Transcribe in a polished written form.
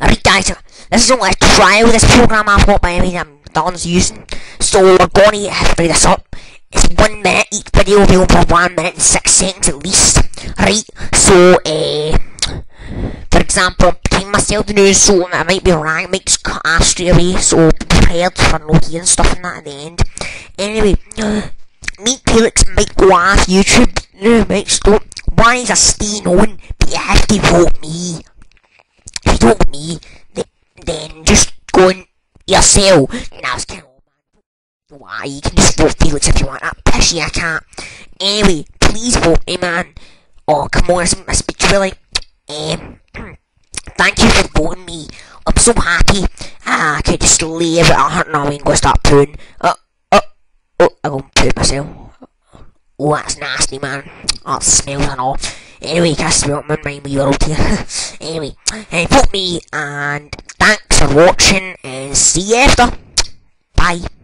Alright guys, this is only a trial, this program I've got by any Don's using. So we're going to hurry this up. It's 1 minute, each video will be over 1 minute and 6 seconds at least. Right, so for example, I'm pretending myself the news, so I might be wrong, I might just cut off straight away, so be prepared for no hearing stuff and that at the end. Anyway, me and Felix might go off YouTube, might stop. Why is I staying on? But you have to vote me. If you don't vote me, then just go on yourself. And I was kind of, why, you can just vote Felix if you want. That pissy, I can't. Anyway, please vote me, man. Oh, come on, I speak really. Thank you for voting me. I'm so happy. I could just leave it at now and go start pooing. I'm going to poo myself. Oh, that's nasty, man. Oh, it smells and all. Anyway, you can't smell it, man, mind me, you're out here. Anyway, vote me, and thanks for watching, and see you after. Bye.